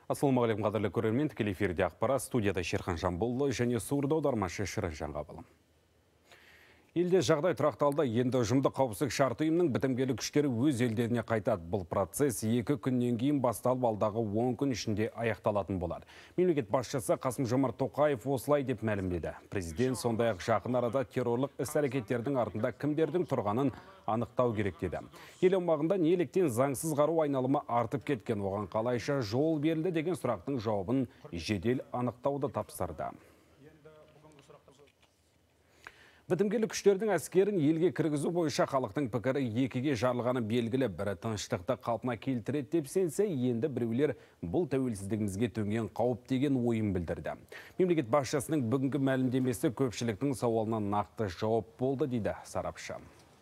Ассалаумағалейкум қадірлі көрермен, тікелей эфирде ақпарат, студияда Шерхан Жамбылұлы және сурда аудармашы Шырын Жаңғабылым. Елде жағдай тұрақталды, енді ұжымдық қауіпсіздік шарты ұйымының бітімгерлік күштері өз елдеріне қайтады. Бұл процесс 2 күннен кейін басталып, алдағы 10 күн ішінде аяқталатын болады. Мемлекет басшысы Қасым-Жомарт Тоқаев осылай деп мәлімдеді. Президент сондай-ақ жақын арада террорлық іс-әрекеттердің артында кімдердің тұрғанын анықтау керек деді. Ел аумағында неліктен заңсыз қару айналымы артып кеткен, оған қалайша жол берілді деген сұрақтың жауабын жедел анықтауды тапсырды. Бітімгерлік күштердің әскерін елге кіргізу бойынша халықтың пікірі екіге жарылғаны белгілі. Бірі тыныштықты қалпына келтіреді деп сенсе, енді біреулер бұл тәуелсіздігімізге төнген қауіп деген ойын білдірді. Мемлекет басшысының бүгінгі мәлімдемесі көпшіліктің сауалына нақты жауап болды дейді сарапшы.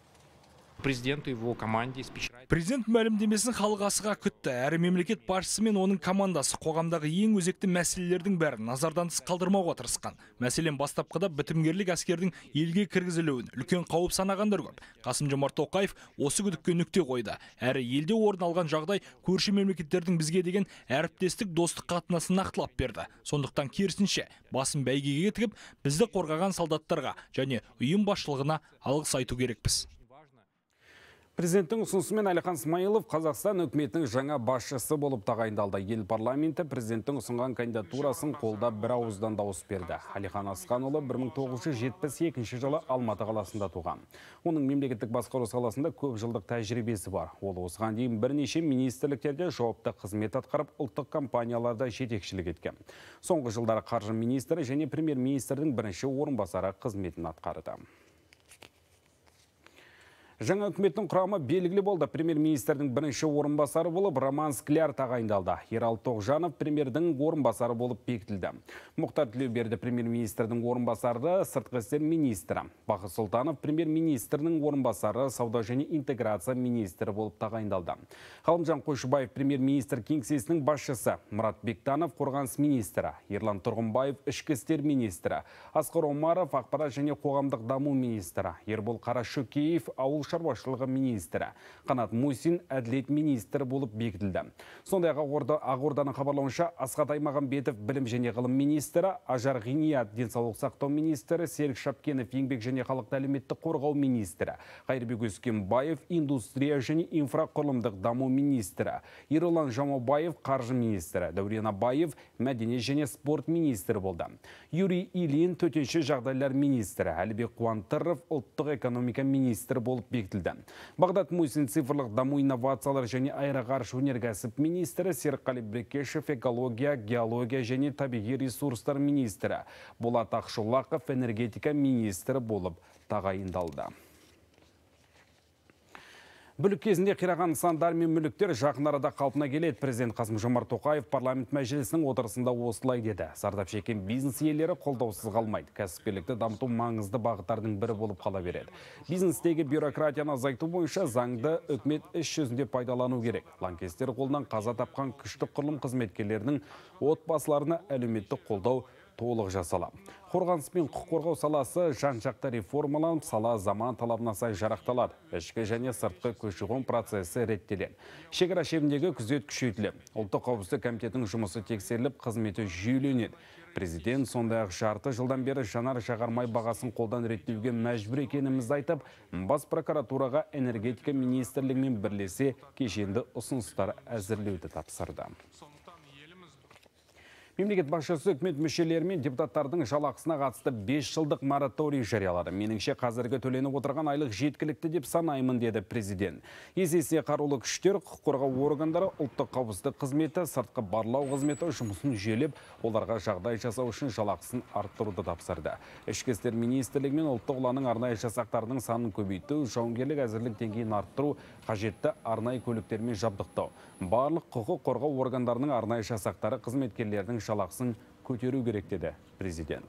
Президент мәлімдемесін халық асыға күтті. Әрі мемлекет басшысы мен оның командасы қоғамдағы ең өзекті мәселелердің бәрін назардан тыс қалдырмауға тырысқан. Мәселен, бастапқыда бітімгерлік әскердің елге кіргізілуін үлкен қауіп санағандар көп. Қасым-Жомарт Тоқаев осы күдікке нүкте қойды. Әрі елде орын алған жағдай көрші мемлекеттердің бізге деген әріптестік достық қатынасын нақтылап берді. Сондықтан керісінше басын бәйгеге тігіп, бізді қорғаған солдаттарға және ұйым басшылығына алғыс айту керекпіз. Президенттің ұсынысымен Әлихан Смайылов Қазақстан үкіметінің жаңа басшысы болып тағайындалды. Ел парламенті президенттің ұсынған кандидатурасын қолдап бір ауыздан дауыс берді. Әлихан Асқанұлы 1972 жылы Алматы қаласында туған. Оның мемлекеттік басқару саласында көп жылдық тәжірибесі бар. Ол осыған дейін бірнеше министрліктерде жауапты қызмет атқарып, ұлттық компанияларда жетекшілік еткен. Соңғы жылдары қаржы министрі және премьер-министрдің бірінші орынбасары қызметін атқарды. Жаңа үкіметтің құрамы белгілі болды. Премьер-министрдің бірінші орынбасары болып Роман Скляр тағайындалды. Ералы Тоғжанов премьердің орынбасары болып бекітілді. Мұхтар Тілеуберді премьер-министрдің орынбасары, сыртқы істер министрі. Бақыт Сұлтанов премьер-министрдің орынбасары, сауда және интеграция министрі болып тағайындалды. Ғалымжан Қойшыбаев премьер-министр кеңсесінің басшысы, Мұрат Бектанов қорғаныс министрі, Ерлан Тұрғынбаев ішкі істер министрі, Асқар Омаров ақпарат және қоғамдық даму министрі, Ербол Қарашөкеев ауыл шаруашылығы министрі, Қанат Мусин әділет министрі болып бекітілді. Сондай-ақ Ақорданың хабарлауынша Асхат Аймағамбетов білім және ғылым министрі, Ажар Ғиният денсаулық сақтау министрі, Серік Шапкенов еңбек және халықты әлеуметтік қорғау министрі, Қайырбек Өскенбаев индустрия және инфрақұрылымдық даму министрі, Еролан Жамаубаев қаржы министрі, Дәурен Абаев мәдениет және спорт министрі болды. Юрий Ильин төтенше жағдайлар министрі, Әлібек Қуантыров ұлттық экономика министрі болып бекітілді. Бағдат Мусин цифрлық даму инновациялар және аэроғарыш өнеркәсіп министрі, Серікқали Брекешев экология, геология және табиғи ресурстар министрі, Болат Ақшолақов энергетика министрі болып тағайындалды. Бүлік кезінде қираған нысандар мен мүліктер жақын арада қалпына келеді. Президент Қасым-Жомарт Тоқаев парламент мәжілісінің отырысында осылай деді. Зардап шеккен бизнес иелері қолдаусыз қалмайды. Кәсіпкерлікті дамыту маңызды бағыттардың бірі болып қала береді. Бизнестегі бюрократияны азайту бойынша заңды үкімет іс жүзінде пайдалану керек. Лаңкестер қолынан қаза тапқан күштік құрылым қызметкерлерінің отбасыларына әлеуметтік қолдау толық жасала. Қорғаныс пен құқық қорғау саласы жан-жақты реформаланып, сала заман талабына сай жарақталады. Ішкі және сыртқы көші-қон процесі реттеледі. Шекара шебіндегі күзет күшейтіліп, ұлттық қауіпсіздік комитетінің жұмысы тексеріліп, қызметі жүйеленеді. Президент сондай-ақ жарты жылдан бері жанар-жағармай бағасын қолдан реттеуге мәжбүр екенімізді айтып, бас прокуратураға энергетика министрлігімен бірлесе кешенді ұсыныстар әзірлеуді тапсырды. Мемлекет басшысы үкімет мүшелері мен депутаттардың жалақысына қатысты 5 жылдық мораторий жариялады. Меніңше қазіргі төленіп отырған айлық жеткілікті деп санаймын, деді президент. Есесіне қарулы күштер, құқық қорғау органдары, ұлттық қауіпсіздік қызметі, сыртқы барлау қызметі жұмысын жүйелеп, оларға жағдай жасау үшін жалақысын арттыруды тапсырды. Ішкі істер министрлігі мен ұлттық ұланның арнайы жасақтарының санын көбейту, жауынгерлік әзірлік деңгейін арттыру, қажетті арнайы көліктермен жабдықтау. Барлық құқық қорғау органдарының арнайы жасақтары қызметкерлердің жалақысын көтеру керек, деді президент.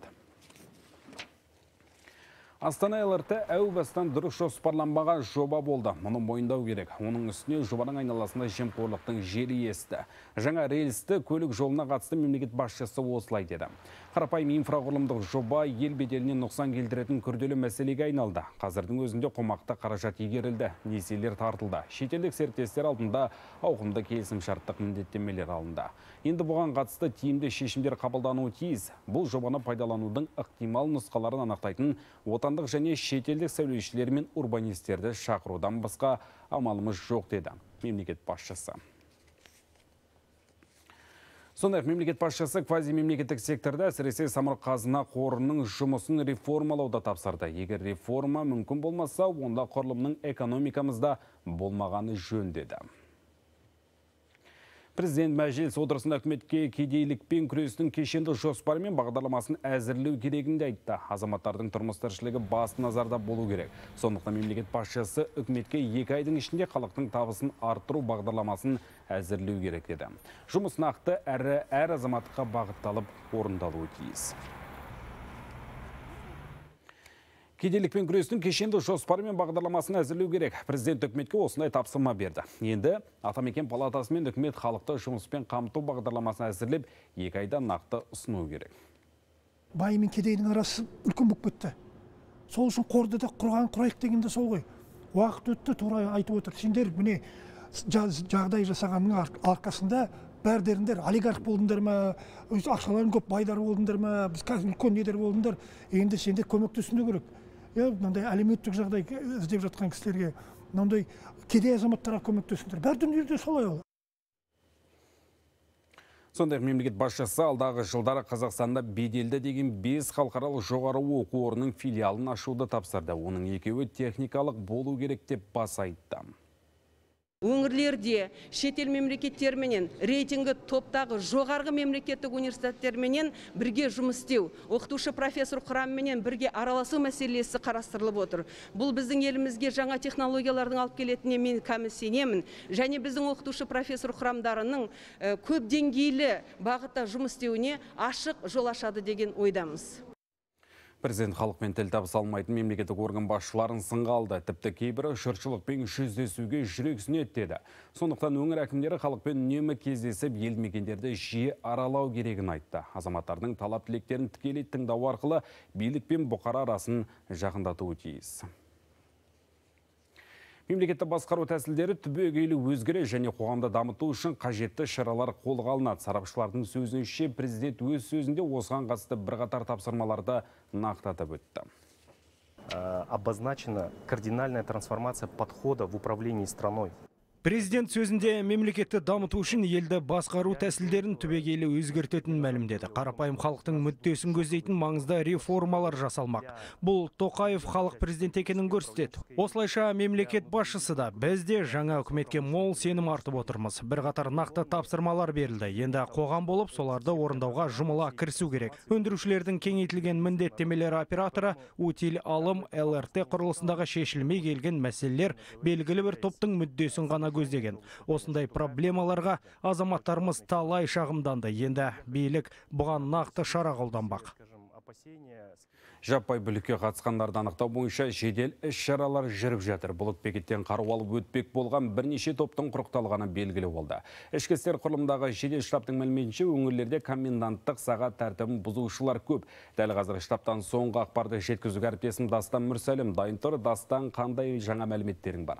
Астана ЛРТ әу бастан дұрыс жоспарланбаған жоба болды. Мұны мойындау керек. Оның үстіне жобаның айналасында жемқорлықтың желі есті. Жаңа рельсті көлік жолына қатысты мемлекет басшысы осылай деді. Қарапайым инфрақұрылымдық жоба ел беделіне нұқсан келтіретін күрделі мәселеге айналды. Қазірдің өзінде қомақты қаражат игерілді, несиелер тартылды. Шетелдік серіктестер алдында ауқымды келісімшарттық міндеттемелер алынды. Енді бұған қатысты тиімді шешімдер қабылдануы тиіс. Бұл жобаны пайдаланудың ықтимал нұсқаларын анықтайтын отандық және шетелдік сәулетшілер мен урбанистерді шақырудан басқа амалымыз жоқ деді мемлекет басшысы. Сондай-ақ мемлекет басшысы квазимемлекеттік секторда әсіресе самұрық-қазына қорының жұмысын реформалауда тапсырды. Егер реформа мүмкін болмаса, онда құрылымның экономикамызда болмағаны жөн деді. Президент мәжіліс отырысында үкіметке кедейлікпен күрестің кешенді жоспары мен бағдарламасын әзірлеу керегін де айтты. Азаматтардың тұрмыс тіршілігі басты назарда болу керек. Сондықтан мемлекет басшысы үкіметке 2 айдың ішінде халықтың табысын арттыру бағдарламасын әзірлеу керек деді. Жұмыс нақты әрі әр азаматқа бағытталып орындалуы тиіс. Кедейлікпен күрестің кешенді жоспары мен бағдарламасын әзірлеу керек. Президент үкіметке осындай тапсырма берді. Енді Атамекен палатасы мен үкімет халықты жұмыспен қамту бағдарламасын әзірлеп, 2 айда нақты ұсыну керек. Бай мен кедейдің арасы үлкен болып кетті. Сол үшін қорды да құрайық дегенде сол ғой. Уақыт өтті, тура айтып отыр. Сендер міне жағдай жасағанның арқасында бәрдеріңдер олигарх болдыңдар ма, ақшаларын көп байдар болдыңдар ма, біз қазір үлкен недер болдыңдар. Енді сендер көмектесуі керек. Мынандай әлеуметтік жағдай іздеп жатқан кісілерге, мынандай кедей азаматтарға көмектесіңдер. Бәр дүниеде солай ол. Сондай мемлекет басшысы алдағы жылдары Қазақстанда беделді деген 5 халықаралық жоғары оқу орнының филиалын ашуды тапсырды. Оның 2-і техникалық болу керек деп баса айтты. Өңірлерде шетел мемлекеттерменен рейтингі топтағы жоғарғы мемлекеттік университеттерменен бірге жұмыс істеу, оқытушы профессор құрамымен бірге араласу мәселесі қарастырылып отыр. Бұл біздің елімізге жаңа технологиялардың алып келетініне мен кәміл сенемін. Және біздің оқытушы профессор құрамдарының көп деңгейлі бағытта жұмыс істеуіне ашық жол ашады деген ойдамыз. Президент халықпен тіл табыса алмайтын мемлекеттік орган басшыларын сынға алды. Тіпті кейбірі жұртшылықпен жүздесуге жүрексінеді деді. Сондықтан өңір әкімдері халықпен үнемі кездесіп, елді мекендерді жиі аралау керегін айтты. Азаматтардың талап тілектерін тікелей тыңдау арқылы билік пен бұқара арасын жақындатуы тиіс. Мемлекетті басқару тәсілдері түбегейлі өзгере және қоғамды дамыту үшін қажетті шаралар қолға алынады. Сарапшылардың сөзінше президент өз сөзінде осыған қатысты бірқатар тапсырмаларды нақты атап өтті. Обозначена кардинальная трансформация подхода в управлении страной. Президент сөзінде мемлекетті дамыту үшін елді басқару тәсілдерін түбегейлі өзгертетінін мәлімдеді. Қарапайым халықтың мүддесін көздейтін маңызды реформалар жасалмақ. Бұл Тоқаев халық президент екенін көрсетеді. Осылайша мемлекет басшысы да бізде жаңа үкіметке мол сенім артып отырмыз. Бірқатар нақты тапсырмалар берілді. Енді қоғам болып соларды орындауға жұмыла кірісу керек. Өндірушілердің кеңейтілген міндеттемелері операторы утиль алым ЛРТ құрылысындағы шешілмей келген мәселелер белгілі бір топтың мүддесін ғана көздеген. Осындай проблемаларға азаматтарымыз талай шағымданды. Енді билік бұған нақты шара қолданбақ. Жаппай бүлікке қатысқандарды анықтау бойынша жедел іс-шаралар жүріп жатыр. Бұлық бекеттен қару алып өтпек болған бірнеше топтың құрықталғаны белгілі болды. Ішкі істер құрылымдағы жедел штабтың мәліметінше өңірлерде коменданттық сағат тәртібін бұзушылар көп. Дәл қазір штабтан соңғы ақпарды жеткізуге әріптесім Дастан Мүрсәлім дайын тұр. Дастан, қандай жаңа мәліметтерің бар?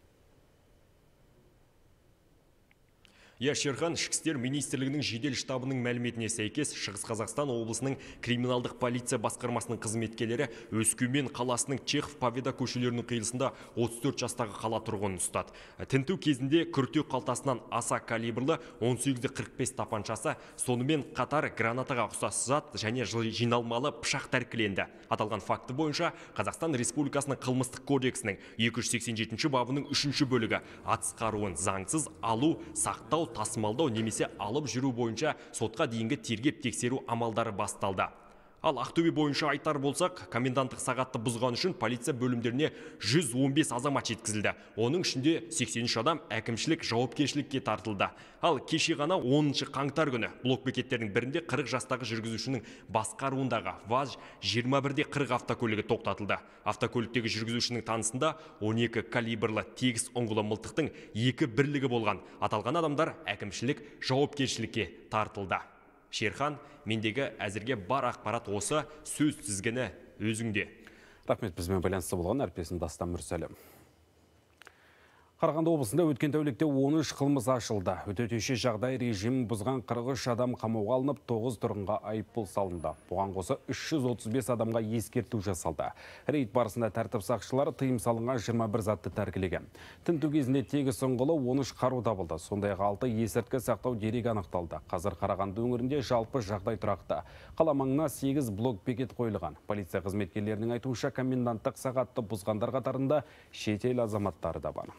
Шерхан, ішкі істер министрлігінің жедел штабының мәліметіне сәйкес, Шығыс Қазақстан облысының криминалдық полиция басқармасының қызметкерлері Өскемен қаласының Чехов Победа көшелерінің қиылысында 34 жастағы қала тұрғынын ұстады. Тінту кезінде күртеу қалтасынан аса калибрлі 18-45 тапаншасы, сонымен қатар гранатаға ұқсас зат және жиналмалы пышақ тәркіленді. Аталған факті бойынша Қазақстан Республикасының қылмыстық кодексінің 287 бабының 3 бөлігі атыс қаруын заңсыз алу, сақтау, тасымалдау немесе алып жүру бойынша сотқа дейінгі тергеп тексеру амалдары басталды. Ал Ақтөбе бойынша айтар болсақ, коменданттық сағатты бұзған үшін полиция бөлімдеріне 115 азамат жеткізілді. Оның ішінде 83 адам әкімшілік жауапкершілікке тартылды. Ал кеше ғана 10 қаңтар күні блок бекеттердің бірінде 40 жастағы жүргізушінің басқаруындағы ВАЗ 21-40 автокөлігі тоқтатылды. Автокөліктегі жүргізушінің танысында 12 калибрлы тегіс ұңғылы мылтықтың 2 бірлігі болған. Аталған адамдар әкімшілік жауапкершілікке тартылды. Шерхан, мендегі әзірге бар ақпарат осы, сөз тізгіні өзіңде. Рахмет, бізбен байланысты болған әріптесім Дастан Мүрсәлім. Қарағанды облысында өткен тәулікте 13 қылмыс ашылды. Төтенше жағдай режимін бұзған 43 адам қамауға алынып, 9 тұрғынға айыппұл салынды. Бұған қоса 335 адамға ескерту жасалды. Рейд барысында тәртіп сақшылары тыйым салынған 21 затты тәркілеген. Тінту кезінде тегіс ұңғылы 13 қару табылды. Сондай-ақ 6 есірткі сақтау дерегі анықталды. Қазір Қарағанды өңірінде жалпы жағдай тұрақты. Қала маңына 8 блок-бекет қойылған. Полиция қызметкерлерінің айтуынша коменданттық сағатты бұзғандар қатарында шетел азаматтары да бар.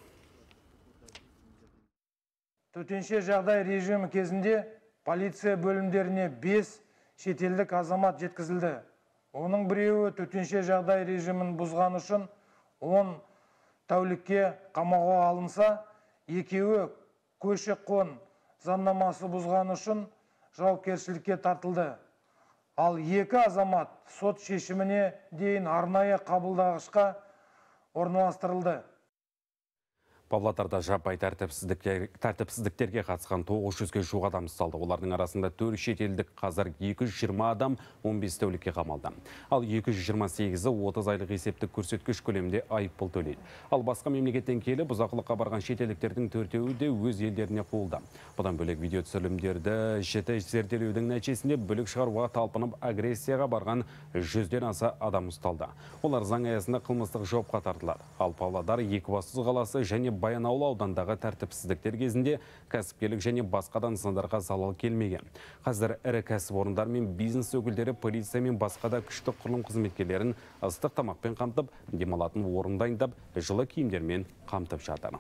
Төтенше жағдай режимі кезінде полиция бөлімдеріне 5 шетелдік азамат жеткізілді. Оның біреуі төтенше жағдай режимін бұзған үшін 10 тәулікке қамауға алынса, екеуі көші-қон заңнамасы бұзған үшін жауапкершілікке тартылды. Ал 2 азамат сот шешіміне дейін арнайы қабылдағышқа орналастырылды. Павлодарда жаппай тәртіпсіздіктерге қатысқан 900-ге жуық адам ұсталды. Олардың арасында 4 шетелдік, қазір 220 адам 15 тәулікке қамалды. Ал 228-і 30 айлық есептік көрсеткіш көлемінде айыппұл төлейді. Ал басқа мемлекеттен келіп бұзақылыққа барған шетелдіктердің 4-еуі де өз елдеріне қуылды. Бұдан бөлек видео түсірілімдерді жіті зерделеудің нәтижесінде бүлік шығаруға талпынып агрессияға барған 100-ден аса адам ұсталды. Олар заң аясында қылмыстық жауапқа тартылады. Ал Павлодар, Екібастұз қаласы және Баянауыл аудандағы тәртіпсіздіктер кезінде кәсіпкерлік және басқа нысандарға залал келмеген. Қазір ірі кәсіпорындар мен бизнес өкілдері полиция мен басқа да күшті құрылым қызметкерлерін ыстық тамақпен қамтып, демалатын орын дайындап, жылы киімдермен қамтып жатыр.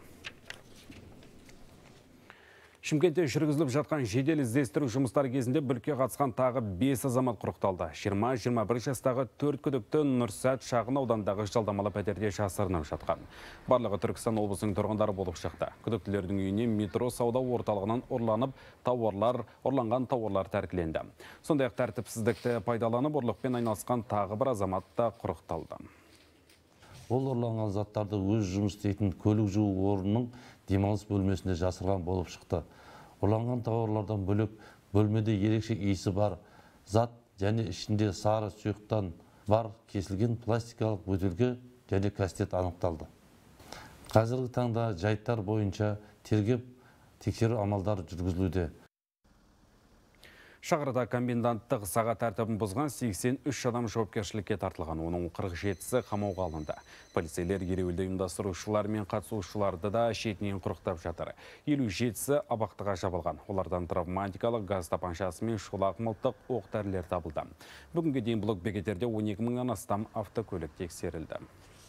Шымкентте жүргізіліп жатқан жедел іздестіру жұмыстары кезінде бүлікке қатысқан тағы 5 азамат құрықталды. 20-21 жастағы 4 күдікті Нұрсәт шағын аудандағы жалдамалы пәтерде жасырынып жатқан. Барлығы Түркістан облысының тұрғындары болып шықты. Күдіктілердің үйіне метро сауда орталығынан ұрланған тауарлар тәркіленді. Сондай-ақ тәртіпсіздікті пайдаланып ұрлықпен айналысқан тағы бір азамат та құрықталды. Ол ұрланған заттарды өз жұмыс істейтін көлік жуу орнының демалыс бөлмесінде жасырған болып шықты. Ұрланған тауарлардан бөлек бөлмеде ерекше иісі бар зат және ішінде сары сұйықтан бар кесілген пластикалық бөтелке және кастет анықталды. Қазіргі таңда жайттар бойынша тергеп тексеру амалдары жүргізілуде. Шағырда коменданттық сағат тәртібін бұзған 83 адам жауапкершілікке тартылған, оның 47-сі қамауға алынды. Полицейлер ереуілді ұйымдастырушылар мен қатысушыларды да шетінен құрықтап жатыр. 57-сі абақтыға жабылған. Олардан травматикалық газ тапаншасы мен шолақ мылтық оқ-дәрілер табылды. Бүгінге дейін блок-бекеттерде 12 мыңнан астам автокөлік тексерілді.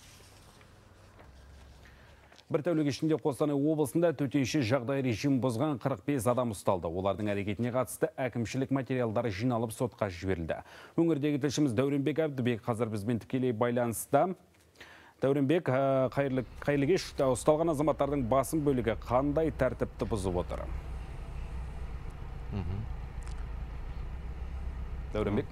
Бір тәулік ішінде Қостанай облысында төтенше жағдай режим бұзған 45 адам ұсталды. Олардың әрекетіне қатысты әкімшілік материалдары жиналып сотқа жіберілді. Өңірдегі тілшіміз Дәуренбек Әбдібек қазір бізбен тікелей байланыста. Дәуренбек, қайырлы кеш. Ұсталған азаматтардың басым бөлігі қандай тәртіпті бұзып отыр? Дәуренбек.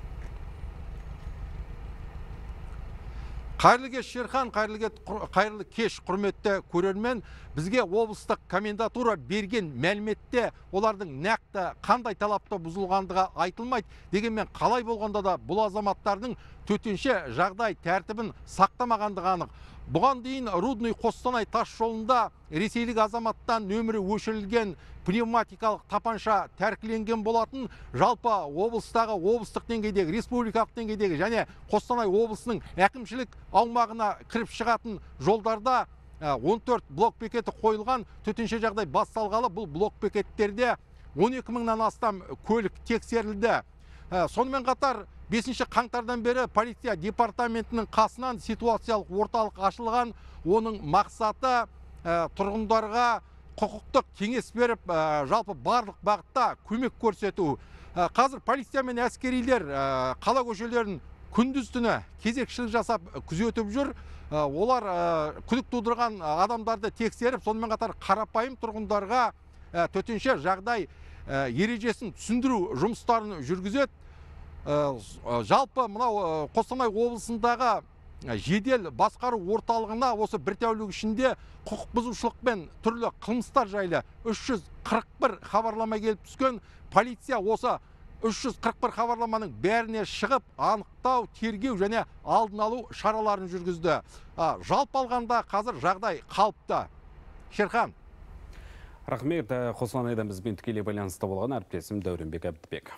Қайырлы кеш Шерхан, қайырлы кеш құрметті көрермен. Бізге облыстық комендатура берген мәліметте олардың нақты қандай талапта бұзылғандығы айтылмайды. Дегенмен қалай болғанда да бұл азаматтардың төтенше жағдай тәртібін сақтамағандығы анық. Бұған дейін Рудный Қостанай тас жолында ресейлік азаматтан нөмірі өшірілген пневматикалық тапанша тәркіленген болатын. Жалпы облыстық деңгейдегі, республикалық деңгейдегі және Қостанай облысының әкімшілік аумағына кіріп шығатын жолдарда 14 блок бекеті қойылған. Төтенше жағдай басталғалы бұл блок бекеттерде 12 мыңнан астам көлік тексерілді. Сонымен қатар 5 қаңтардан бері полиция департаментінің қасынан ситуациялық орталық ашылған. Оның мақсаты тұрғындарға құқықтық кеңес беріп, жалпы барлық бағытта көмек көрсету. Қазір полиция мен әскерилер қала көшелерін күндіз-түні кезекшілік жасап күзетіп жүр. Олар күдік тудырған адамдарды тексеріп, сонымен қатар қарапайым тұрғындарға төтенше жағдай ережесін түсіндіру жұмыстарын жүргізеді. Жалпы мынау Қостанай облысындағы жедел басқару орталығына осы бір тәулік ішінде құқық бұзушылықпен түрлі қылмыстар жайлы 341 хабарлама келіп түскен. Полиция осы 341 хабарламаның бәріне шығып, анықтау, тергеу және алдын алу шараларын жүргізді. Жалпы алғанда қазір жағдай қалыпты. Шерхан. Рахмет, Қостанайдан бізбен тікелей байланыста болған әріптесім Дәуренбек Әбдібек.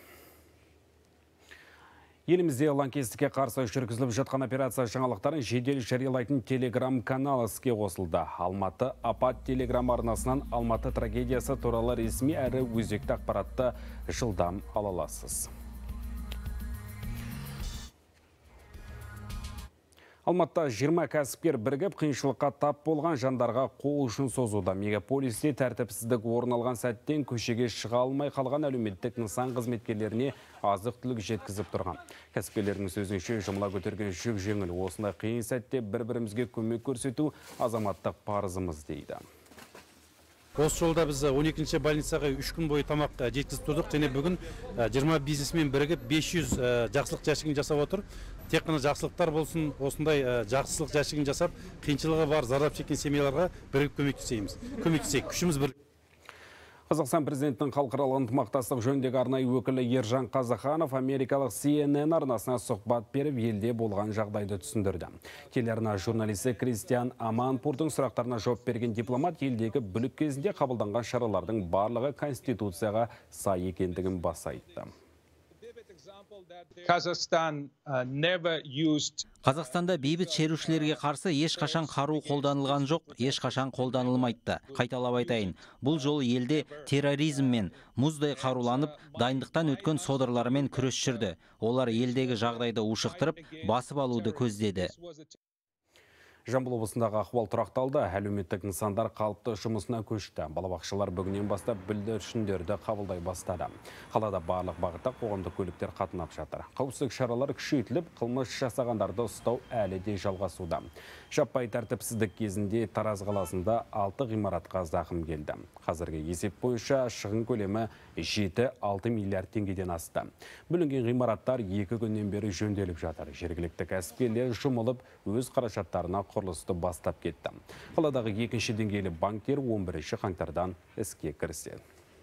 Елімізде лаңкестікке қарсы жүргізіліп жатқан операция жаңалықтарын жедел жариялайтын телеграм каналы іске қосылды. Алматы апат телеграм арнасынан Алматы трагедиясы туралы ресми әрі өзекті ақпаратты жылдам ала аласыз. Алматыда 20 кәсіпкер бірігіп қиыншылыққа тап болған жандарға қол ұшын созуда. Мегаполисте тәртіпсіздік орын алған сәттен көшеге шыға алмай қалған әлеуметтік нысан қызметкерлеріне азық-түлік жеткізіп тұрған. Кәсіпкерлердің сөзінше жұмыла көтерген жүк жеңіл. Осындай қиын сәтте бір-бірімізге көмек көрсету азаматтық парызымыз дейді. Осы жолда біз 12-ші больницаға 3 күн бойы тамақ жеткізіп тұрдық. Және бүгін 20 бизнесмен бірігіп 500 жақсылық жәшігін жасап отыр. Тек қана жақсылықтар болсын, осындай жақсылық жәшігін жасап, қиыншылығы бар зардап шеккен семьяларға бірігіп көмектесейік. Күшіміз бір. Қазақстан президентінің халықаралық ынтымақтастық жөніндегі арнайы өкілі Ержан Қазаханов америкалық CNN арнасына сұхбат беріп, елде болған жағдайды түсіндірді. Телеарна журналисі Кристиан Аманпурдың сұрақтарына жауап берген дипломат елдегі бүлік кезінде қабылданған шаралардың барлығы конституцияға сай екендігін баса айтты. Қазақстанда бейбіт шерушілерге қарсы ешқашан қару қолданылған жоқ, ешқашан қолданылмайды. Қайталап айтайын, бұл жолы елде терроризммен мұздай қаруланып, дайындықтан өткен содырлармен күрес жүрді. Олар елдегі жағдайды ушықтырып, басып алуды көздеді. Жамбыл облысындағы ахуал тұрақталды, әлеуметтік нысандар қалыпты жұмысына көшті. Балабақшалар бүгіннен бастап бүлдіршіндерді қабылдай бастады. Қалада барлық бағытта қоғамдық көліктер қатынап жатыр. Қауіпсіздік шаралары күшейтіліп, қылмыс жасағандарды ұстау әлі де жалғасуда. Жаппай тәртіпсіздік кезінде Тараз қаласында 6 ғимаратқа зақым келді. Қазіргі есеп бойынша шығын көлемі 7-6 миллиард теңгеден асты. Бүлінген ғимараттар 2 күннен бері жөнделіп жатыр. Жергілікті кәсіпкерлер жұмылып, өз қаражаттарына құрылысты бастап кетті. Қаладағы екінші деңгейлі банктер 11 қаңтардан іске кіріседі.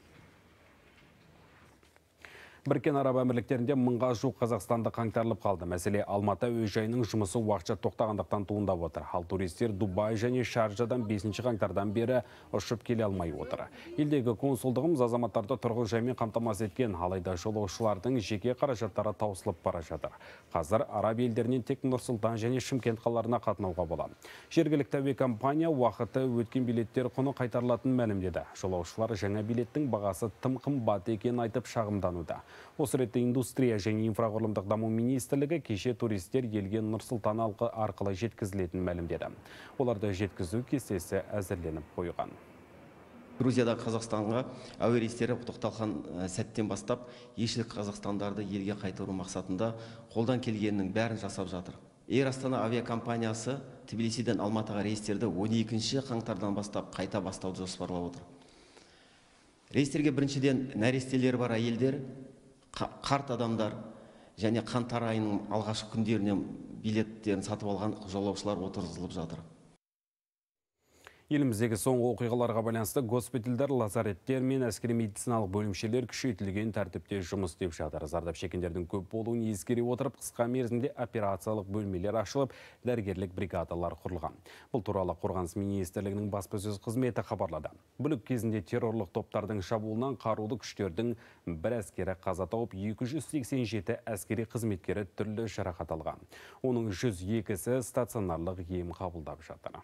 Біріккен Араб Әмірліктерінде мыңға жуық қазақстанды қаңтарылып қалды. Мәселе Алматы әуежайының жұмысы уақытша тоқтағандықтан туындап отыр. Ал туристер Дубай және Шарджадан 5 қаңтардан бері ұшып келе алмай отыр. Елдегі консулдығымыз азаматтарды тұрғын жаймен қамтамасыз еткен, алайда жолаушылардың жеке қаражаттары таусылып бара жатыр. Қазір Араб елдерінен тек Нұр-Сұлтан және Шымкент қалаларына қатынауға болады. Жергілікті әуе компания уақыты өткен билеттер құны қайтарылатынын мәлімдеді. Жолаушылар жаңа билеттің бағасы тым қымбат екенін айтып шағымдануда. Осы ретте индустрия және инфрақұрылымдық даму министрлігі кеше туристер елге Нұр-Сұлтан арқылы жеткізілетінін мәлімдеді. Оларды жеткізу кестесі әзірленіп қойған. Грузияда Қазақстанға әуе рейстері тоқталған сәттен бастап елшілік қазақстандарды елге қайтару мақсатында қолдан келгеннің бәрін жасап жатыр. Эйр Астана авиакомпаниясы Тбилисиден Алматыға рейстерді 12 қаңтардан бастап қайта бастауды жоспарлап отыр. Рейстерге біріншіден нәрестелері бар әйелдер, қарт адамдар және қаңтар айының алғашқы күндерінен билеттерін сатып алған жолаушылар отырғызылып жатыр. Еліміздегі соңғы оқиғаларға байланысты госпитальдар, лазареттер мен әскери медициналық бөлімшелер күшейтілген тәртіпте жұмыс істеп жатыр. Зардап шеккендердің көп болуын ескере отырып, қысқа мерзімде операциялық бөлмелер ашылып, дәрігерлік бригадалар құрылған. Бұл туралы Қорғаныс министрлігінің баспасөз қызметі хабарлады. Бүлік кезінде террорлық топтардың шабуылынан қарулы күштердің бір әскері қаза тауып, 287 әскери қызметкері түрлі жарақат алған. Оның 102-сі стационарлық ем қабылдап жатыр.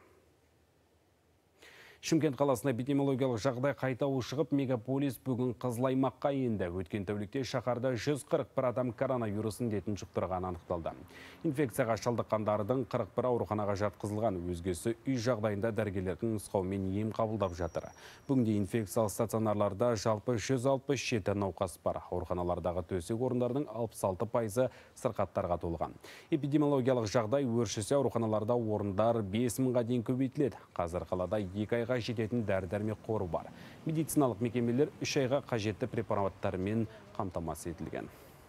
Шымкент қаласында эпидемиологиялық жағдай қайта ушығып, мегаполис бүгін қызыл аймаққа енді. Өткен тәулікте шаһарда 141 адам коронавирус індетін жұқтырғаны анықталды. Инфекцияға шалдыққандардың 41 ауруханаға жатқызылған, өзгесі үй жағдайында дәрігерлердің нұсқауымен ем қабылдап жатыр. Бүгінде инфекциялық стационарларда жалпы 167 науқас бар. Ауруханалардағы төсек орындардың 66% сырқаттарға толған. Эпидемиологиялық жағдай өршісе, ауруханаларда орындар 5000-ға дейін көбейтіледі. Қазір қалада 2 айға жететін дәрі-дәрмек қоры бар. Медициналық мекемелер 3 айға қажетті препараттармен қамтамасыз етілген.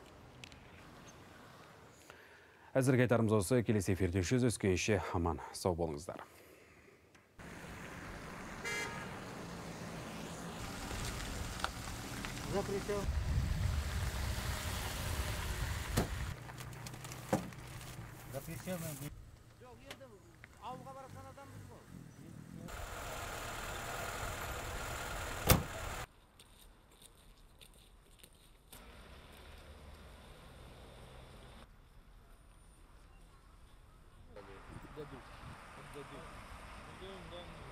Әзірге айтарымыз осы, келесі эфирде жүздескенше аман сау болыңыздар. Отдадут.